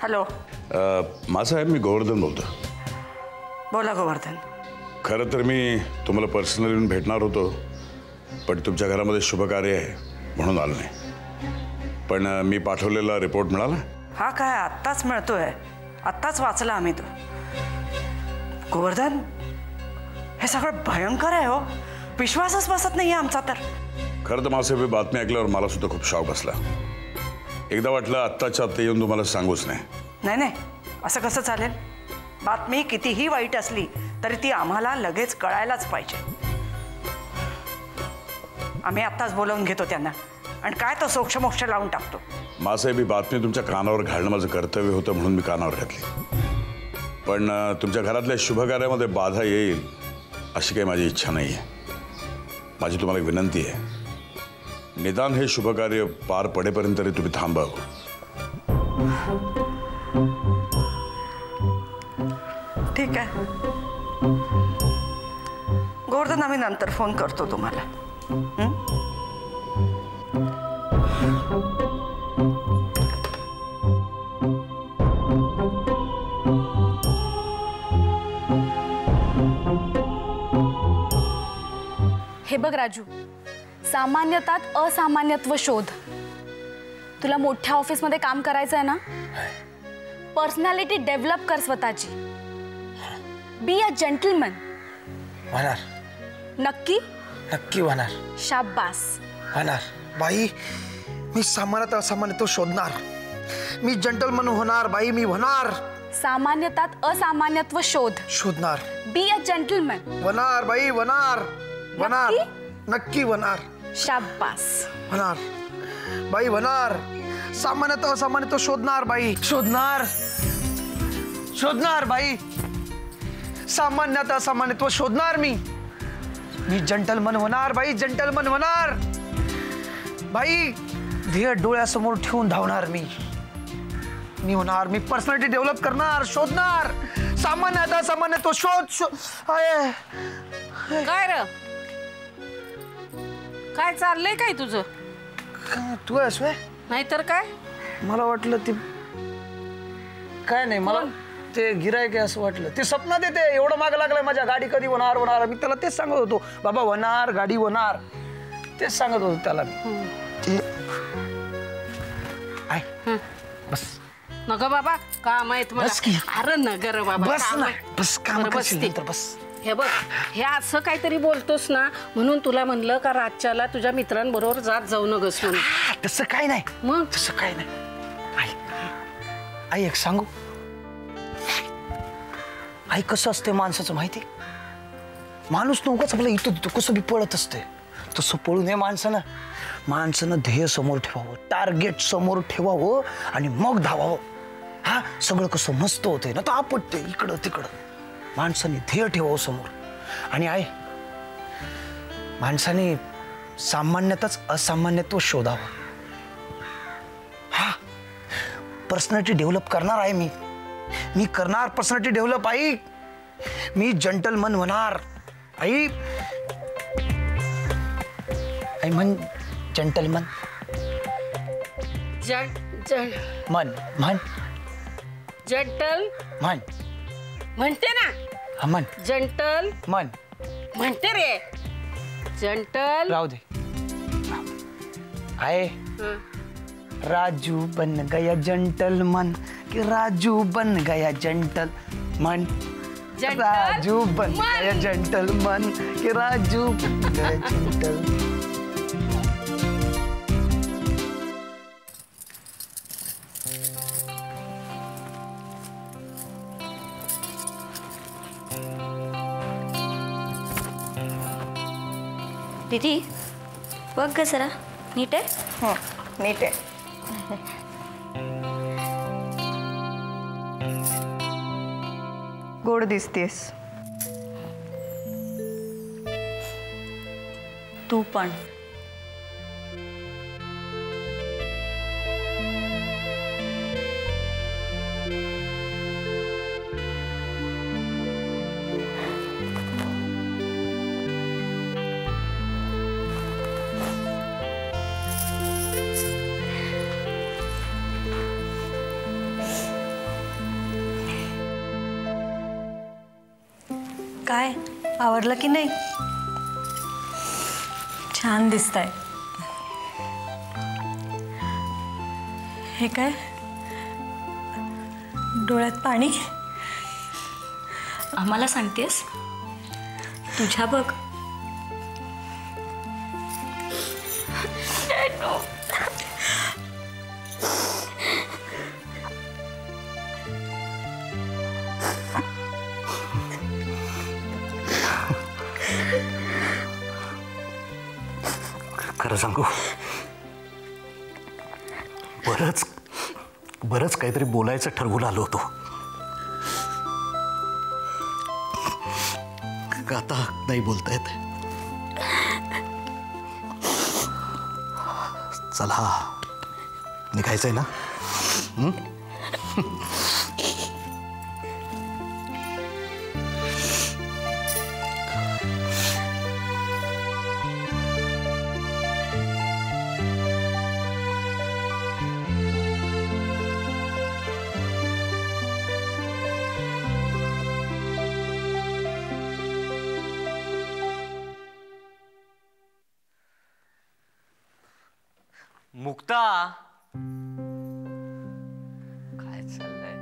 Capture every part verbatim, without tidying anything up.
Hello मासाहेब, मी गोवर्धन बोलतो. बोला गोवर्धन. खरं तर मी तुम्हाला पर्सनली येऊन भेटणार होतो, पण तुमच्या घरामध्ये शुभकार्य आहे म्हणून आलो नाही. पण मी पाठवलेला रिपोर्ट मिळाला? हा काय आत्ताच मिळतोय, आत्ताच वाचला आम्ही तो. गोवर्धन, हे सगळं भयंकर आहे हो, विश्वासच बसत नाही आमचा. तर खरं तर मासाहेब, ही बातमी ऐकल्यावर मला सुद्धा खूप शॉक बसला. एकदा वाटलं आत्ताच्या आत्ता येऊन तुम्हाला सांगूच नाही. नाही नाही, असं कसं चालेल? बातमी कितीही वाईट असली तरी ती आम्हाला लगेच कळायलाच पाहिजे. आम्ही आत्ताच बोलावून घेतो त्यांना आणि काय तो सोक्षमोक्ष लावून टाकतो. मासाहेब, ही बातमी तुमच्या कानावर घालणं माझं कर्तव्य होतं म्हणून मी कानावर घातली. पण तुमच्या घरातल्या शुभकार्यामध्ये बाधा येईल अशी काही माझी इच्छा नाही आहे. माझी तुम्हाला एक विनंती आहे, निदान हे शुभकार्य पार पडेपर्यंत तरी तुम्ही थांबावं. ठीक आहे गोवर्धन, आम्ही नंतर फोन करतो तुम्हाला. हे बघ राजू, सामान्यतात असामान्यत्व शोध. तुला मोठ्या ऑफिसमध्ये काम करायचं आहे ना, पर्सनॅलिटी डेव्हलप कर स्वतःची. Be a gentleman. होणार. नक्की नक्की होणार. शाबास. होणार. बाई, मी सामान्यत असामान्यत्व शोधणार. मी जेंटलमन होणार बाई, मी होणार. सामान्यतात असामान्यत्व शोध. शोधणार. Be a gentleman. होणार बाई, होणार. होणार. नक्की होणार. शाबास. होणार बाई, होणार. सामान्यतः असामान्यत्व शोधणार बाई, शोधणार. शोधणार बाई, सामान्यतः असामान्यत्व शोधणार. मी मी जेंटलमन होणार बाई, जेंटलमन होणार बाई. ध्येय डोळ्यासमोर ठेवून धावणार. मी मी होणार. मी पर्सनॅलिटी डेव्हलप करणार, शोधणार. सामान्यतः असामान्यत्व शोध शोध. काय र काय चाललंय काय तुझं? तू आहेस व्हय? नाहीतर काय, मला वाटलं ती काय नाही, मला ते गिरायक असं वाटलं. ते स्वप्नात येते, एवढं मागं लागलंय माझ्या, गाडी कधी होणार होणार. मी त्याला तेच सांगत होतो, बाबा होणार, गाडी होणार, तेच सांगत होतो त्याला मी. ते आय बस नग बाबा, काम आहे तुम्हाला. अरे नगर बाबा, बस ना, बस काम करशील तर बस. हे बघ, हे असं काहीतरी बोलतोस ना म्हणून तुला म्हणलं का रातच्याला तुझ्या मित्रांबरोबर जात जाऊ नगस म्हणून. तसं काय नाही. मग तसं काय नाही. आई आई एक सांगू, आई कसं असते माणसाचं माहिती? माणूस नव्हताच आपला इथं तिथं कसं बी पळत असते, तसं पळू नये माणसानं. माणसानं ध्येय समोर ठेवावं, टार्गेट समोर ठेवावं आणि मग धावावं. हा, सगळं कसं मस्त होतंय ना, तर आपटते इकडं तिकडं. माणसाने ध्येय ठेवावं समोर. आणि आहे माणसाने सामान्यतच असामान्यत्व शोधावं. हा, पर्सनॅलिटी डेव्हलप करणार आहे मी. मी करणार पर्सनॅलिटी डेव्हलप. आई, मी जेंटलमन होणार. आई आई म्हण जेंटलमन. मन म्हण. जंटल म्हण. म्हणते ना. हा म्हण. जंटल मन म्हणते रे. जंटल राहू दे. आए राजू बन गया जेंटलमन, कि राजू बन गया जेंटलमन. राजू बन गया जेंटलमन, कि राजू बन गया जेंटलमन. दीदी बघ ग जरा, नीट आहे? हो नीट आहे. गोड दिसतेस. तू पण. काय आवडलं की नाही? छान दिसतंय. हे काय डोळ्यात पाणी? आम्हाला सांगतेस? तुझ्या बघ. खरं सांगू, बरंच बरंच काहीतरी बोलायचं ठरवून आलो होतो. आता नाही बोलता येत. चला निघायचंय ना? हं? मुक्ता, काय चाललंय?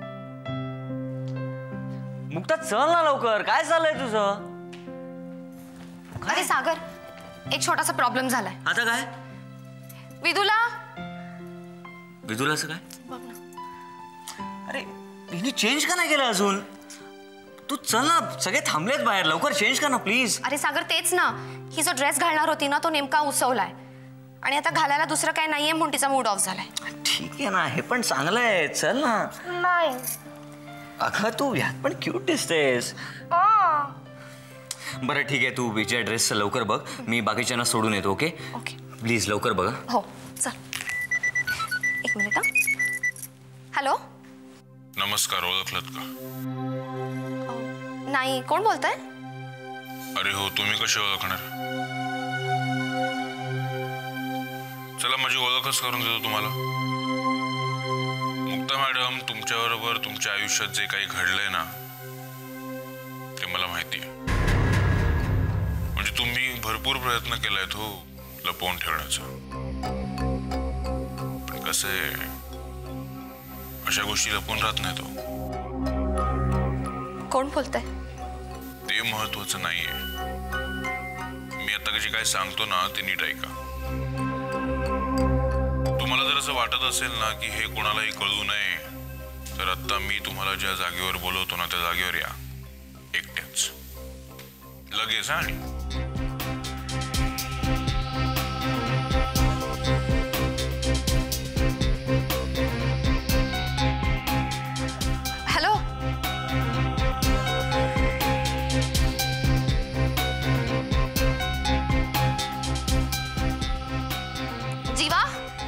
मुक्ता चल ना लवकर, काय चाललंय तुझं? अरे सागर, एक छोटासा प्रॉब्लेम झालाय. आता काय? विदूला विदूलाचं काय? अरे हिने चेंज का नाही केलं अजून? तू चल ना, सगळे थांबलेत बाहेर, लवकर चेंज कर ना प्लीज. अरे सागर, तेच ना, ही जो ड्रेस घालणार होती ना तो नेमका उसवलाय आणि आता घालायला दुसरं काय नाहीये म्हणून तिचा मूड ऑफ झालाय. ठीक आहे ना, हे पण चांगलं आहे, चल ना. नाही. अगं तू यात पण क्यूट दिसतेस. बरं ठीक आहे, तू विजय ड्रेसचं लवकर बघ, मी बाकीच्यांना सोडून येतो. ओके ओके प्लीज लवकर बघा. हो चल. एक मिनिट. हॅलो. नमस्कार, ओळखलत का? नाही, कोण बोलतंय? अरे हो, तुम्ही कशी ओळखणार? चला माझी ओळखच करून देतो तुम्हाला. मुक्ता मॅडम, तुमच्याबरोबर तुमच्या आयुष्यात जे काही घडलंय ना ते मला माहिती आहे. म्हणजे तुम्ही भरपूर प्रयत्न केलायत हो लपवून ठेवण्याचा. पण कसं आहे, अशा गोष्टी लपवून राहत नाही तो. कोण बोलतंय? ते महत्वाचं नाहीये. मी आता कशी काय सांगतो ना ते नीट ऐका. तुम्हाला जर असं वाटत असेल ना की हे कोणालाही कळू नये, तर आता मी तुम्हाला ज्या जागेवर बोलवतो ना त्या जागेवर या, एकट्याच लगेच. आणि हॅलो. जीवा.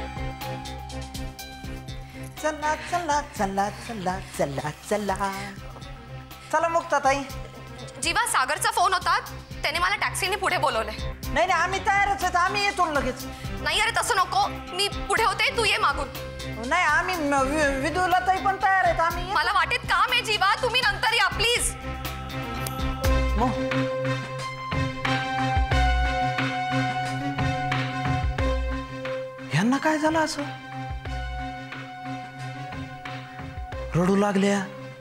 चला चला चला चला चला चला चला मुक्ता ताई. जीवा, सागरचा फोन होता, त्याने मला टॅक्सीने पुढे बोलवलंय. नाही नाही, आम्ही तयारच आहेत, आम्ही येतो लगेच. नाही अरे तसं नको, मी पुढे होते, तू ये मागून. नाही, आम्ही विदूला ताई पण तयार आहेत, आम्ही. मला वाटेत काम आहे जीवा, तुम्ही नंतर या प्लीज. ह्यांना काय झालं असं? रडू लागल्या.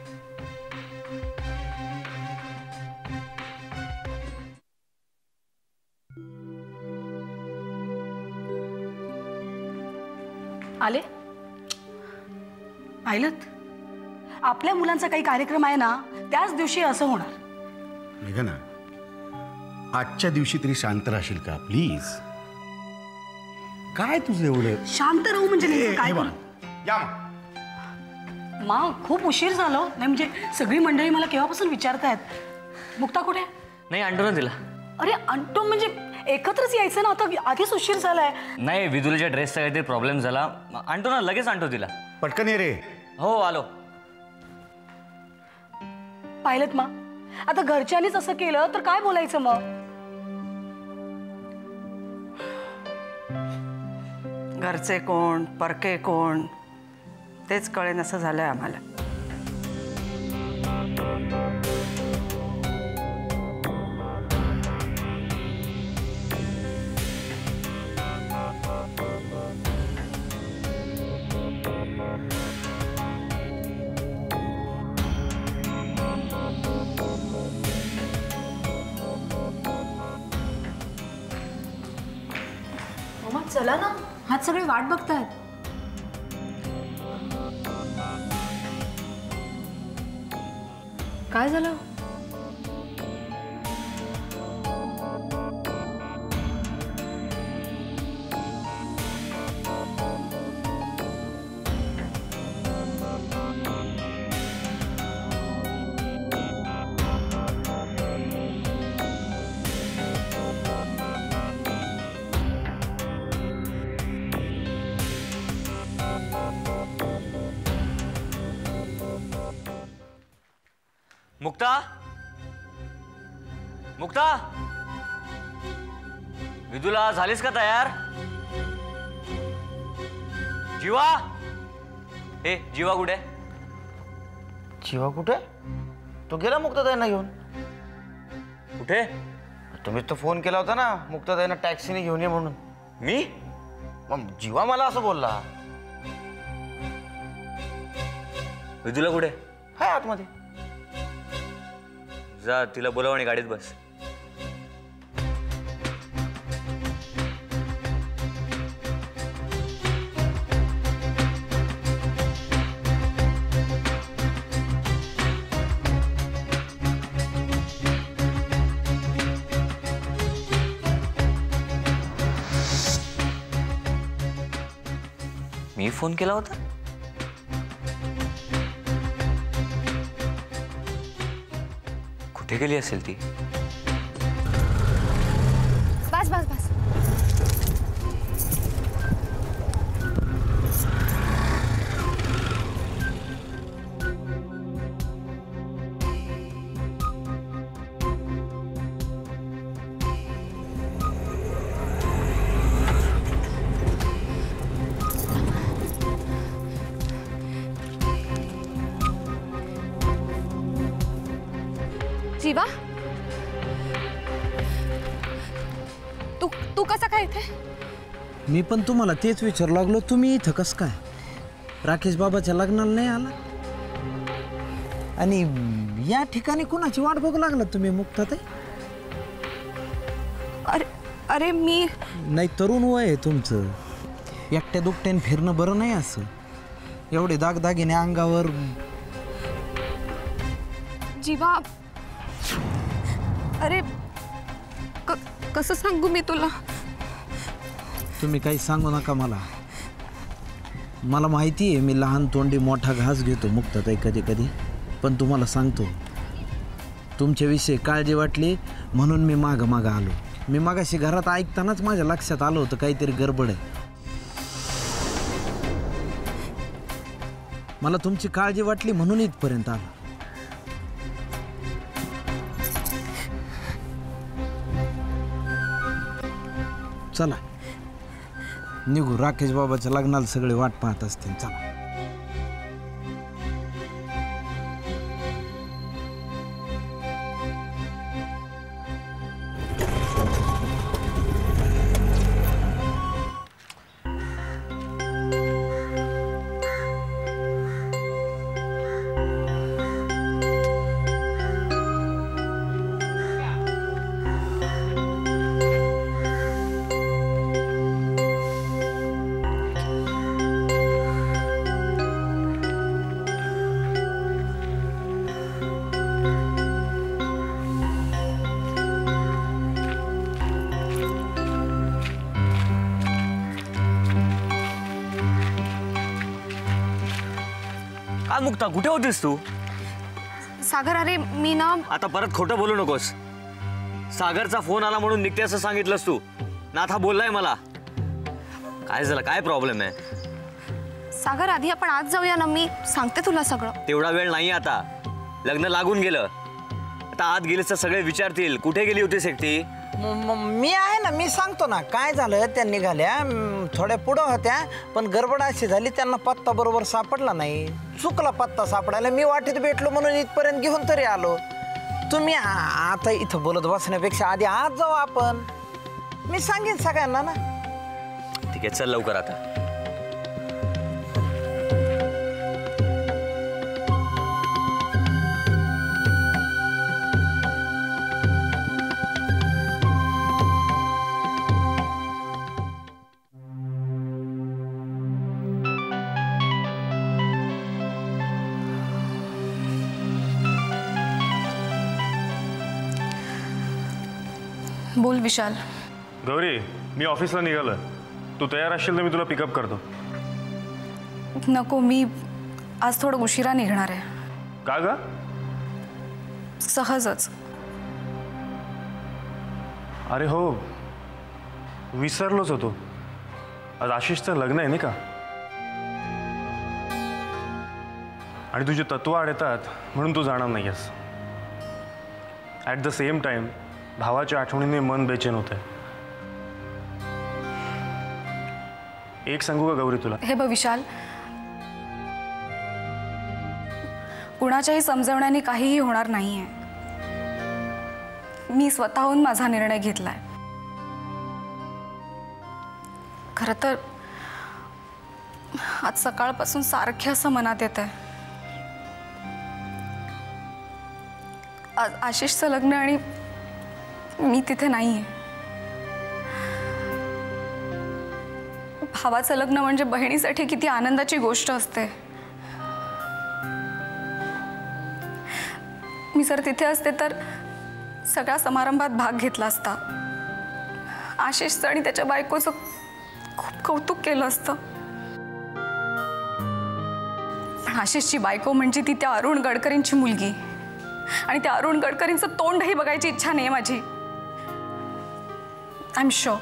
आले पाहिलं, आपल्या मुलांचा काही कार्यक्रम आहे ना त्याच दिवशी असं होणार. निघा ना, आजच्या दिवशी तरी शांत राहशील का प्लीज? काय तुझं एवढं शांत राहू म्हणजे नेमकं काय? या मा खूप उशीर झालो नाही, म्हणजे सगळी मंडळी मला केव्हापासून विचारतायत मुक्ता कुठे? नाही, आणतो ना तिला. अरे आणतो म्हणजे एकत्रच यायचं ना, आता आधीच उशीर झालाय. नाही, विदुलच्या ड्रेसचा काहीतरी प्रॉब्लेम झाला, आणतो ना, लगेच आणतो तिला. पटकन ये रे. हो आलो. पाहिलं मा, आता घरच्यांनीच असं केलं तर काय बोलायचं मग? घरचे कोण परके कोण तेच कळेन असं झालंय आम्हाला. चला ना, हात सगळे वाट बघतायत. काय झालं? मुक्ता, मुक्ता, विदुला झालीस का तयार? जीवा, ए जीवा कुठे? जीवा कुठे? तो गेला मुक्ताताईंना घेऊन. कुठे? तुम्हीच तो फोन केला होता ना मुक्ताताईंना टॅक्सीने घेऊन ये म्हणून. मी? मग जीवा मला असं बोलला. विदुला कुठे? हाय आतमध्ये. जा तिला बोलाव आणि गाडीत बस. मी फोन केला होता? कुठे गेली असेल ती? बस बस बस. जीवा, तू तू कसा काय इथे? मी पण तुम्हाला तेच विचारू लागलो, तुम्ही इथं कसं काय? राकेश बाबाच्या लग्नाला नाही आला? आणि या ठिकाणी कुणाची वाट बघू लागला तुम्ही मुक्ताताई? अरे अरे मी नाही, तरुण वय आहे तुमचं. एकट्या दुकट्याने फिरणं बरं नाही. असं एवढे दागदागिने अंगावर. जीवा, अरे क, कसं सांगू मी तुला? तुम्ही काही सांगू नका मला. मला माहिती आहे मी लहान तोंडी मोठा घास घेतो मुक्ताताई कधी कधी. पण तुम्हाला सांगतो, तुमच्याविषयी काळजी वाटली म्हणून मी मागं मागं आलो. मी मागाशी घरात ऐकतानाच माझ्या लक्षात आलं होतं काहीतरी गडबड आहे. मला तुमची काळजी वाटली म्हणून इथपर्यंत आलो. चला निघू. राकेश बाबाच्या लग्नाला सगळे वाट पाहत असतील. चला. काय मुक्ता, कुठे होतीस तू? सागर, अरे मी ना. आता परत खोटं बोलू नकोस. सागरचा फोन आला म्हणून निघते असं सांगितलंस तू. नाथ हा बोललाय मला. काय झालं, काय प्रॉब्लेम आहे? सागर, आधी आपण आज जाऊया ना, मी सांगते तुला सगळं. तेवढा वेळ नाही आता. लग्न लागून गेलं. आता आत गेलीस तर सगळे विचारतील कुठे गेली होतीस एकटी. मी आहे ना, मी सांगतो ना. काय झालं, त्या निघाल्या थोड्या पुढं होत्या, पण गडबड अशी झाली त्यांना पत्ता बरोबर सापडला नाही. चुकला पत्ता सापडायला. मी वाटेत भेटलो म्हणून इथपर्यंत घेऊन तरी आलो. तुम्ही आता इथं बोलत बसण्यापेक्षा आधी आज जाऊ आपण. मी सांगेन सगळ्यांना ना. ठीक आहे, चल लवकर आता. बोल विशाल. गौरी, मी ऑफिसला निघालोय. तू तयार असशील तर मी तुला पिकअप करतो. नको, मी आज थोडं उशिरा निघणार आहे. का ग? सहजच. अरे हो, विसरलोच होतो. आज आशिषचं लग्न आहे नाही का? आणि तुझे तत्व आडतात म्हणून तू जाणार नाहीयेस. ॲट द सेम टाइम भावाच्या आठवणीने मन बेचैन होतंय. एक सांगू का गौरी तुला? हे बघ विशाल, कुणाच्याही समजवण्याने काहीही होणार नाहीये. मी स्वतःहून माझा निर्णय घेतलाय. खरं तर आज सकाळपासून सारखे असं मनात येतंय, आज आशिषचं लग्न आणि मी तिथे नाहीये. भावाचं लग्न म्हणजे बहिणीसाठी किती आनंदाची गोष्ट असते. मी जर तिथे असते तर सगळ्या समारंभात भाग घेतला असता. आशिषचं आणि त्याच्या बायकोचं खूप कौतुक केलं असतं. पण आशिषची बायको म्हणजे ती त्या अरुण गडकरींची मुलगी, आणि त्या अरुण गडकरींचं तोंडही बघायची इच्छा नाही माझी. आय एम शुअर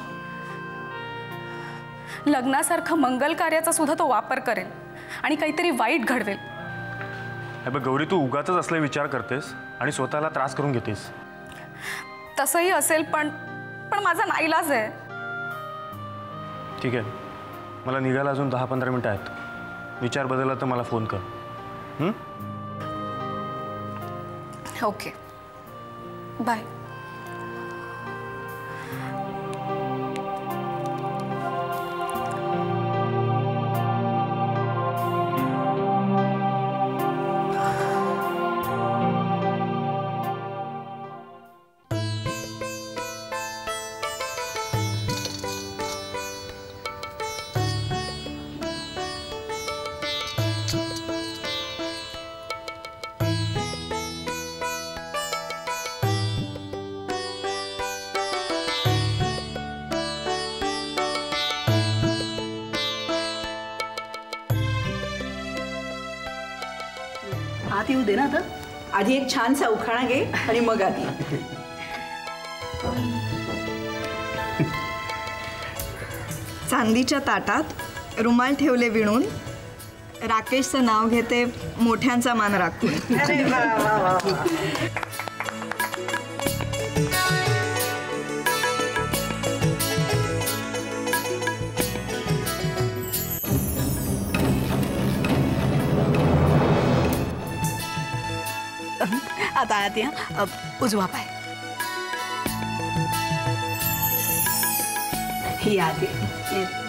लग्नासारखं मंगल कार्याचा सुद्धा तो वापर करेल आणि काहीतरी वाईट घडवेल. हे बघ गौरी, तू उगाचच असले विचार करतेस आणि स्वतःला त्रास करून घेतेस. तसंही असेल, पण पण माझा नाईलाज आहे. ठीक आहे, मला निघायला अजून दहा पंधरा मिनटं आहेत. विचार बदलला तर मला फोन कर. हं? Okay, bye. आत येऊ दे ना. आता आधी एक छानसा उखाणा घे आणि मग आधी. चांदीच्या ताटात रुमाल ठेवले विणून, राकेशचं नाव घेते मोठ्यांचा मान राखून. अरे वा वा वा. आता आत या. उजवा पाय. ही आत ये.